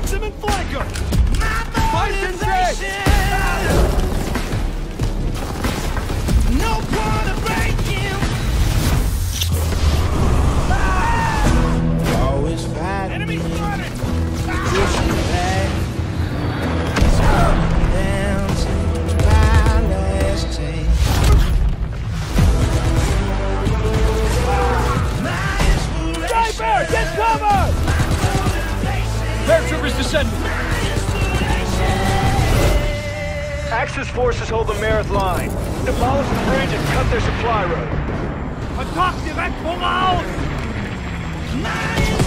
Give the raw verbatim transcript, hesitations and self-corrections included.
them and flank them! Fight inside! No point of breaking! Always fighting. Enemy spotted! Pushing back. Down to my last chance. Sniper! Get cover! Paratroopers descending! Axis forces hold the Mareth line. Demolish the bridge and cut their supply road. Kontakt direkt voraus! Nein!